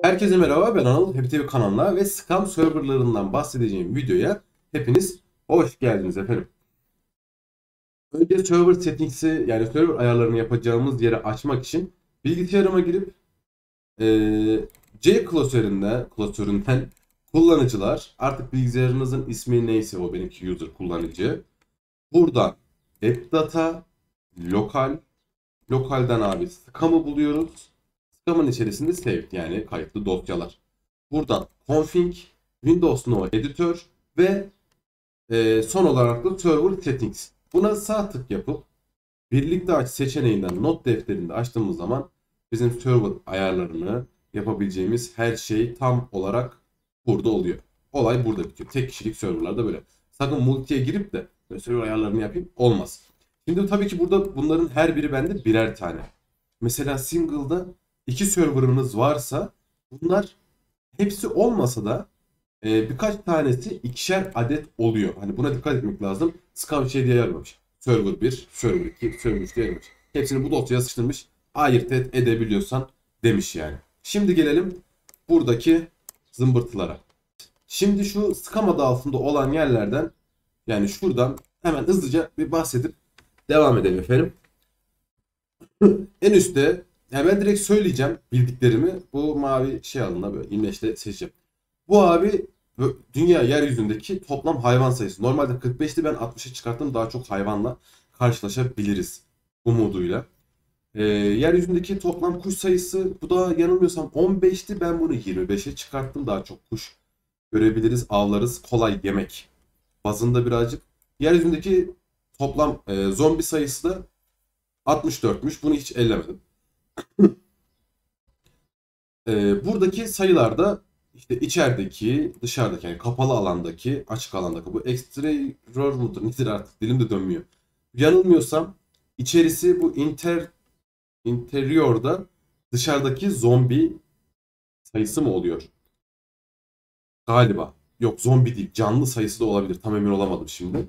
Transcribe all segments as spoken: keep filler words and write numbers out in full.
Herkese merhaba, ben Anıl. Happy T V kanalına ve scam serverlarından bahsedeceğim videoya hepiniz hoş geldiniz efendim. Önce server settings'i, yani server ayarlarını yapacağımız yeri açmak için bilgisayarıma girip eee, C klasöründe, klasöründen kullanıcılar, artık bilgisayarınızın ismi neyse o, benimki user kullanıcı. Buradan app data, lokal, lokalden abi scam'ı buluyoruz. Scam'ın içerisinde saved, yani kayıtlı dosyalar. Buradan config, Windows No Editor ve e, son olarak da server settings. Buna sağ tık yapıp birlikte aç seçeneğinden not defterinde açtığımız zaman bizim server ayarlarını yapabileceğimiz her şey tam olarak burada oluyor. Olay burada bitiyor. Tek kişilik serverlarda böyle. Sakın multiye girip de server ayarlarını yapayım olmaz. Şimdi tabii ki burada bunların her biri bende birer tane. Mesela single'da iki server'ınız varsa bunlar hepsi olmasa da e, birkaç tanesi ikişer adet oluyor. Hani buna dikkat etmek lazım. Scam şey diye ayarlamış. Server bir, server iki, server üç diye ayarlamış. Hepsini bu dosyaya sıkıştırmış. Ayırt et, edebiliyorsan demiş yani. Şimdi gelelim buradaki zımbırtılara. Şimdi şu scam adı altında olan yerlerden, yani şuradan hemen hızlıca bir bahsedip devam edelim efendim. En üstte, yani ben direkt söyleyeceğim bildiklerimi. Bu mavi şey alında böyle imleçle seçeceğim. Bu abi dünya yeryüzündeki toplam hayvan sayısı. Normalde kırk beşti, ben altmışa çıkarttım. Daha çok hayvanla karşılaşabiliriz umuduyla. Ee, yeryüzündeki toplam kuş sayısı, bu da yanılmıyorsam on beşti. Ben bunu yirmi beşe çıkarttım. Daha çok kuş görebiliriz, avlarız. Kolay yemek bazında birazcık. Yeryüzündeki toplam e, zombi sayısı da altmış dörtmüş. Bunu hiç ellemedim. Ee, buradaki sayılarda işte içerideki, dışarıdaki, yani kapalı alandaki, açık alandaki, bu exterior mudur nedir artık dilim de dönmüyor. Yanılmıyorsam içerisi bu inter interiorda dışarıdaki zombi sayısı mı oluyor? Galiba. Yok, zombi değil. Canlı sayısı da olabilir. Tam emin olamadım şimdi.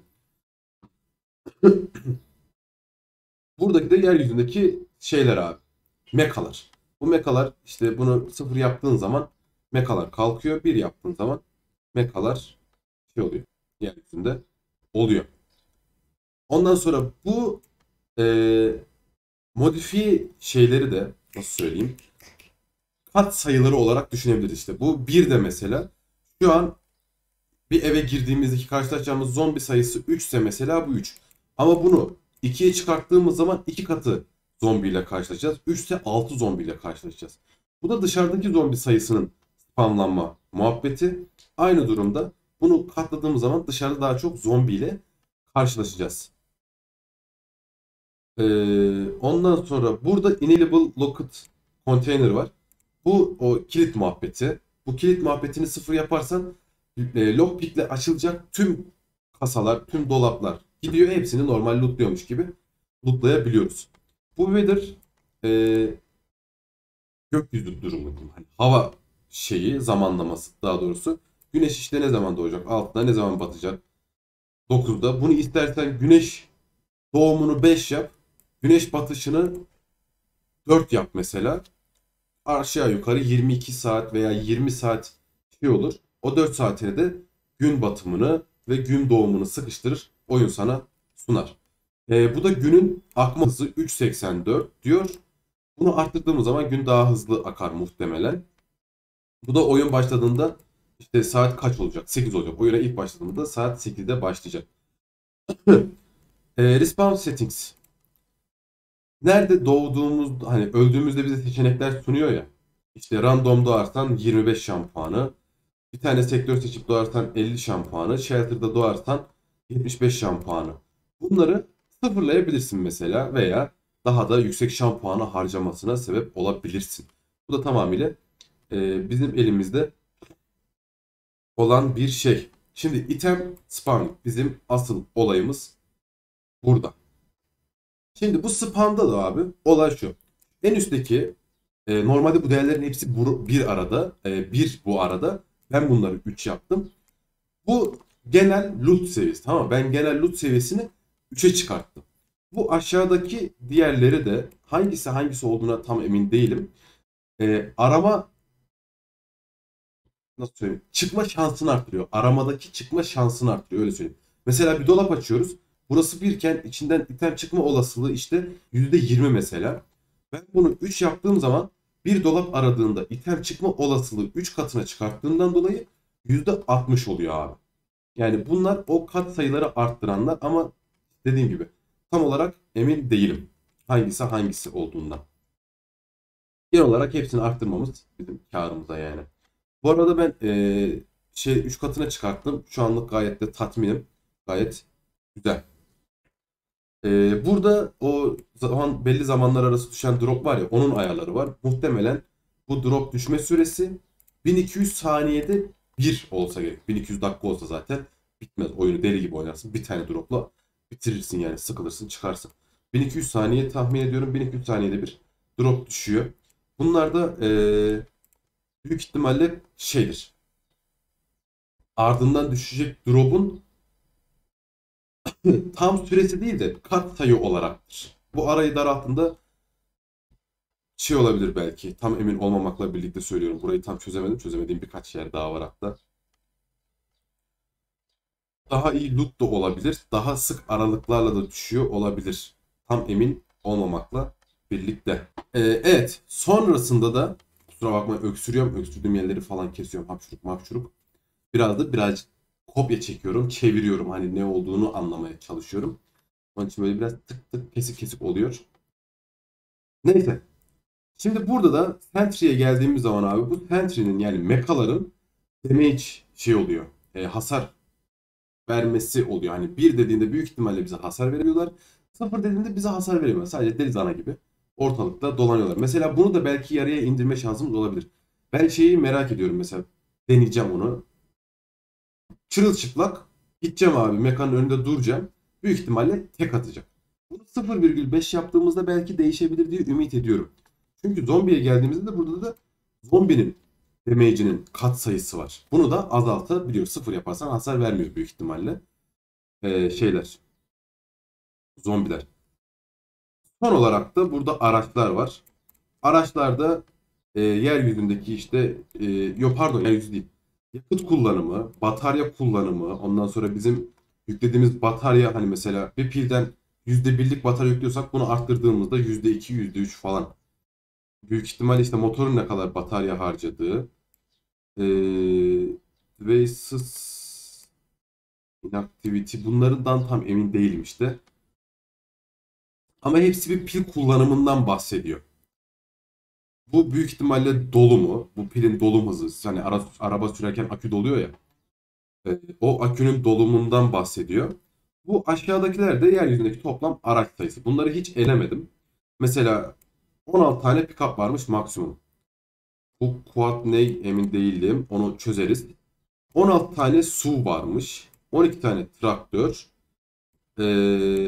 Buradaki de yeryüzündeki şeyler abi. Mekalar. Bu mekalar işte, bunu sıfır yaptığın zaman mekalar kalkıyor. Bir yaptığın zaman mekalar şey oluyor. Yeryüzünde oluyor. Ondan sonra bu e, modifiye şeyleri de nasıl söyleyeyim? Kat sayıları olarak düşünebiliriz işte. Bu bir de mesela şu an bir eve girdiğimizdeki karşılaşacağımız zombi sayısı üç ise mesela bu üç. Ama bunu ikiye çıkarttığımız zaman iki katı zombiyle karşılaşacağız. üç ise altı zombiyle karşılaşacağız. Bu da dışarıdaki zombi sayısının spamlanma muhabbeti. Aynı durumda bunu katladığımız zaman dışarıda daha çok zombiyle karşılaşacağız. Ee, ondan sonra burada enable locked container var. Bu o kilit muhabbeti. Bu kilit muhabbetini sıfır yaparsan e, lockpick'le açılacak tüm kasalar, tüm dolaplar gidiyor. Hepsini normal lootluyormuş gibi lootlayabiliyoruz. Bu weather e, gökyüzü durumu. Hani hava şeyi, zamanlaması daha doğrusu. Güneş işte ne zaman doğacak, altıda ne zaman batacak, dokuzda. Bunu istersen güneş doğumunu beş yap. Güneş batışını dört yap mesela. Aşağı yukarı yirmi iki saat veya yirmi saat şey olur. O dört saatine de gün batımını ve gün doğumunu sıkıştırır. Oyun sana sunar. E, bu da günün akma hızı üç virgül seksen dört diyor. Bunu arttırdığımız zaman gün daha hızlı akar muhtemelen. Bu da oyun başladığında işte saat kaç olacak? sekiz olacak. Oyuna ilk başladığında saat sekizde başlayacak. e, Respawn settings. Nerede doğduğumuz, hani öldüğümüzde bize seçenekler sunuyor ya. İşte random doğarsan yirmi beş şampuanı. Bir tane sektör seçip doğarsan elli şampuanı. Shelter'da doğarsan yetmiş beş şampuanı. Bunları sıfırlayabilirsin mesela veya daha da yüksek şampuanı harcamasına sebep olabilirsin. Bu da tamamıyla e, bizim elimizde olan bir şey. Şimdi item spam, bizim asıl olayımız burada. Şimdi bu spamda da abi olay şu. En üstteki e, normalde bu değerlerin hepsi bu, bir arada. E, bir bu arada. Ben bunları üç yaptım. Bu genel loot seviyesi. Tamam mı? Ben genel loot seviyesini üçe çıkarttım. Bu aşağıdaki diğerleri de hangisi hangisi olduğuna tam emin değilim. E, arama nasıl söyleyeyim? Çıkma şansını arttırıyor. Aramadaki çıkma şansını arttırıyor. Öyle söyleyeyim. Mesela bir dolap açıyoruz. Burası birken içinden item çıkma olasılığı işte yüzde yirmi mesela. Ben bunu üç yaptığım zaman bir dolap aradığında item çıkma olasılığı üç katına çıkarttığımdan dolayı yüzde altmış oluyor abi. Yani bunlar o kat sayıları arttıranlar ama dediğim gibi tam olarak emin değilim. Hangisi hangisi olduğundan. Genel olarak hepsini arttırmamız bizim karımıza yani. Bu arada ben eee, şey üç katına çıkarttım. Şu anlık gayet de tatminim. Gayet güzel. Eee, burada o zaman belli zamanlar arası düşen drop var ya onun ayarları var. Muhtemelen bu drop düşme süresi bin iki yüz saniyede bir olsa gerek. bin iki yüz dakika olsa zaten bitmez. Oyunu deli gibi oynarsın. Bir tane dropla bitirirsin yani sıkılırsın çıkarsın. bin iki yüz saniye tahmin ediyorum. bin iki yüz saniyede bir drop düşüyor. Bunlar da eee, büyük ihtimalle şeydir. Ardından düşecek drop'un tam süresi değil de kat sayı olaraktır. Bu arayı daralttığında şey olabilir belki. Tam emin olmamakla birlikte söylüyorum. Burayı tam çözemedim. Çözemediğim birkaç yer daha var hatta. Daha iyi loot da olabilir. Daha sık aralıklarla da düşüyor olabilir. Tam emin olmamakla birlikte. Ee, evet. Sonrasında da kusura bakma öksürüyorum. Öksürdüğüm yerleri falan kesiyorum. Hapşuruk mapşuruk. Biraz da birazcık kopya çekiyorum. Çeviriyorum. Hani ne olduğunu anlamaya çalışıyorum. Onun için böyle biraz tık tık kesik kesik oluyor. Neyse. Şimdi burada da Sentry'ye geldiğimiz zaman abi bu Sentry'nin yani mekaların damage şey oluyor. E, hasar vermesi oluyor. Hani bir dediğinde büyük ihtimalle bize hasar veriyorlar. Sıfır dediğinde bize hasar veremiyorlar. Sadece deli dana gibi ortalıkta dolanıyorlar. Mesela bunu da belki yarıya indirme şansımız olabilir. Ben şeyi merak ediyorum mesela. Deneyeceğim onu. Çırılçıplak gideceğim abi mekanın önünde duracağım. Büyük ihtimalle tek atacak. Bunu sıfır virgül beş yaptığımızda belki değişebilir diye ümit ediyorum. Çünkü zombiye geldiğimizde de burada da zombinin damage'inin kat sayısı var. Bunu da azaltabiliyor. Sıfır yaparsan hasar vermiyor büyük ihtimalle. Ee, şeyler, zombiler. Son olarak da burada araçlar var. Araçlarda e, yeryüzündeki işte e, yok pardon yeryüzü değil. Yakıt kullanımı, batarya kullanımı, ondan sonra bizim yüklediğimiz batarya hani mesela bir pilden yüzde birlik batarya yüklüyorsak bunu arttırdığımızda yüzde iki, yüzde üç falan. Büyük ihtimalle işte motorun ne kadar batarya harcadığı, ee, Veysys Inactivity bunlardan tam emin değilim işte. Ama hepsi bir pil kullanımından bahsediyor. Bu büyük ihtimalle dolu mu? Bu pilin dolum hızı. Hani ara, araba sürerken akü doluyor ya. E, o akünün dolumundan bahsediyor. Bu aşağıdakiler de yeryüzündeki toplam araç sayısı. Bunları hiç elemedim. Mesela on altı tane pick-up varmış maksimum. Bu quad ne emin değilim. Onu çözeriz. on altı tane S U V varmış. on iki tane traktör. Ee,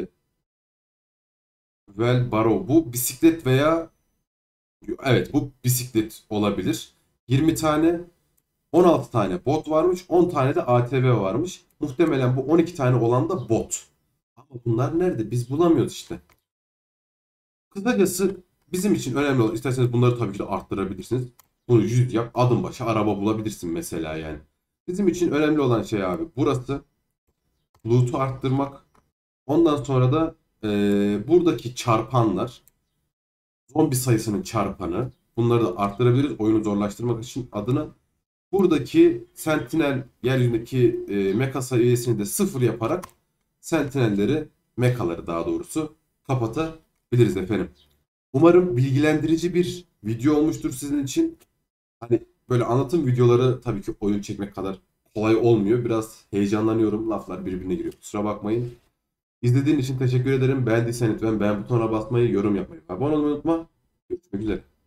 Wheelbarrow bu bisiklet veya evet bu bisiklet olabilir. yirmi tane on altı tane bot varmış. on tane de A T V varmış. Muhtemelen bu on iki tane olan da bot. Ama bunlar nerede? Biz bulamıyoruz işte. Kısacası bizim için önemli olan isterseniz bunları tabii ki de arttırabilirsiniz. Bunu yüz yap adım başı araba bulabilirsin mesela yani. Bizim için önemli olan şey abi burası. Loot'u arttırmak. Ondan sonra da eee, buradaki çarpanlar. Zombi sayısının çarpanı. Bunları da arttırabiliriz oyunu zorlaştırmak için adına. Buradaki Sentinel yeryüzündeki e, mecha seviyesini de sıfır yaparak Sentinelleri, mekaları daha doğrusu kapatabiliriz efendim. Umarım bilgilendirici bir video olmuştur sizin için. Hani böyle anlatım videoları tabii ki oyun çekmek kadar kolay olmuyor. Biraz heyecanlanıyorum. Laflar birbirine giriyor. Kusura bakmayın. İzlediğin için teşekkür ederim. Beğendiysen lütfen beğen butonuna basmayı, yorum yapmayı, abone olmayı unutma. Görüşmek üzere.